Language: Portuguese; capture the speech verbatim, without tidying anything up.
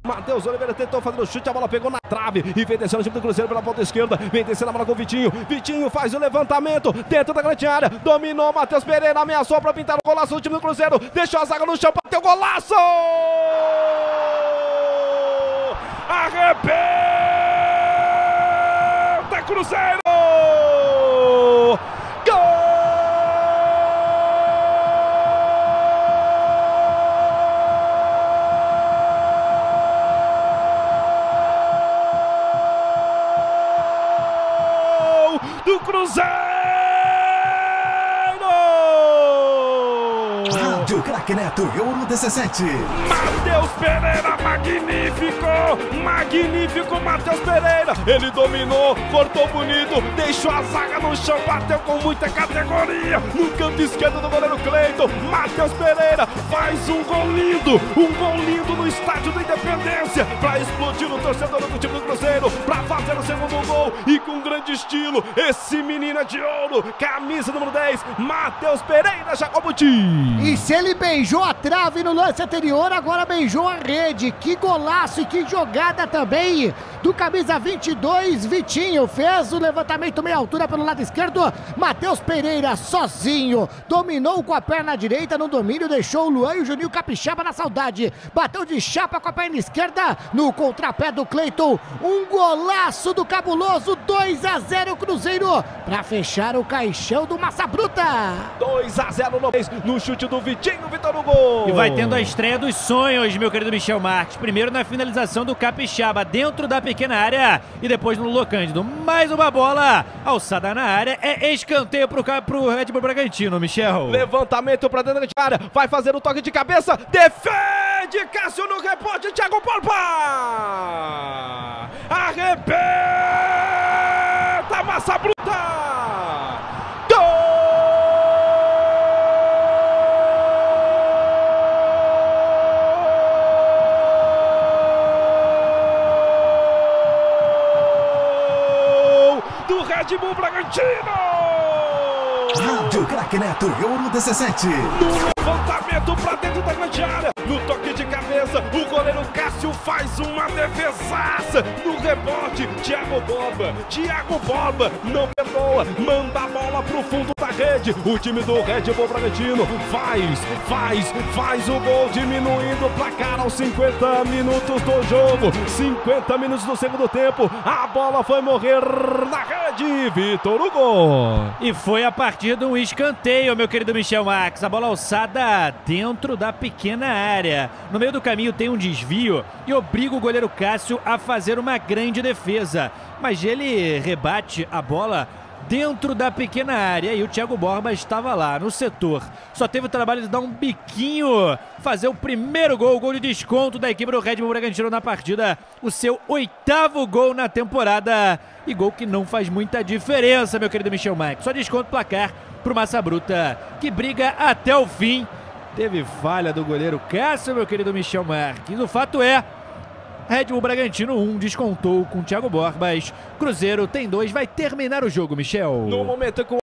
Matheus Oliveira tentou fazer o chute, a bola pegou na trave e vem descendo o time do Cruzeiro pela ponta esquerda. Vem descendo a bola com o Vitinho. Vitinho faz o levantamento dentro da grande área. Dominou Matheus Pereira, ameaçou para pintar o golaço do time do Cruzeiro. Deixou a zaga no chão, bateu o golaço! Arrebenta, Cruzeiro! Do Cruzeiro! Rádio Craque Neto, Euro dezessete. Matheus Pereira, magnífico! Magnífico Matheus Pereira! Ele dominou, cortou bonito, deixou a zaga no chão, bateu com muita categoria no canto esquerdo do goleiro Cleiton. Matheus Pereira faz um gol lindo, um gol lindo no estádio da Independência, para explodir o torcedor do time do Cruzeiro, para fazer o segundo gol e com grande estilo. Esse menino é de ouro, camisa número dez, Matheus Pereira Jacobuti. E se ele beijou a trave no lance anterior, agora beijou a rede. Que golaço e que jogada também do camisa vinte e dois, Vitinho. Fez o levantamento meia altura pelo lado esquerdo. Matheus Pereira sozinho dominou com a perna direita no domínio, deixou o Luan e o Juninho Capixaba na saudade. Bateu de chapa com a perna esquerda no contrapé do Cleiton. Um golaço do cabuloso, dois a zero Cruzeiro, para fechar o caixão do Massa Bruta. dois a zero no, no chute do Vitinho, Vitor no gol. E vai tendo a estreia dos sonhos, meu querido Michel Marques. Primeiro na finalização do Capixaba, dentro da pequena área, e depois no Lula Cândido. Mais uma bola alçada na área, é escanteio pro, pro Red Bull Bragantino, Michel. Levantamento pra dentro da área, vai fazer o toque de cabeça, defende Cássio no rebote, Thiago Borba! Arrebenta, Massa Bruta! Do Red Bull Bragantino! Rádio Craque Neto, Euro dezessete. No levantamento pra dentro da grande área, no toque de cabeça, o goleiro Cássio faz uma defesaça. No rebote, Thiago Borba, Thiago Borba não perdoa, manda a bola pro fundo da rede. O time do Red Bull Bragantino faz, faz, faz o gol, diminuindo o placar aos cinquenta minutos do jogo. cinquenta minutos do segundo tempo, a bola foi morrer na rede, Vitor Hugo. E foi a partir de um escanteio, meu querido Michel Marques. A bola alçada dentro da pequena área. No meio do caminho tem um desvio e obriga o goleiro Cássio a fazer uma grande defesa. Mas ele rebate a bola dentro da pequena área e o Thiago Borba estava lá no setor. Só teve o trabalho de dar um biquinho, fazer o primeiro gol, o gol de desconto da equipe do Red Bull Bragantino na partida. O seu oitavo gol na temporada e gol que não faz muita diferença, meu querido Michel Marques. Só desconto placar pro Massa Bruta, que briga até o fim. Teve falha do goleiro Cássio, meu querido Michel Marques. O fato é, Red Bull Bragantino um, descontou com o Thiago Borbas. Cruzeiro tem dois, vai terminar o jogo, Michel. No momento com